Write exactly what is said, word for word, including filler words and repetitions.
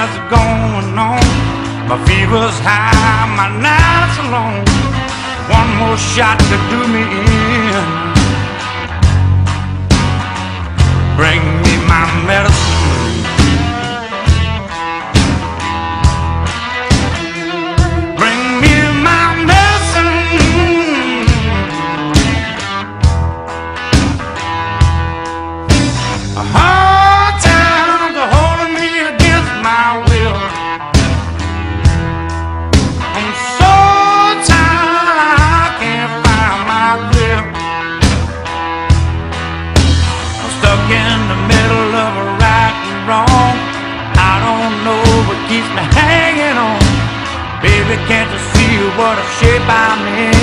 nights are going on. My fever's high, my nights are long. One more shot to do me in. Bring me my medicine. Bring me my medicine. A hard time to hold me against my will. I'm so tired, I can't find my grip. I'm stuck in the middle of a right and wrong. I don't know what keeps me hanging on. Baby, can't you see what a shape I'm in?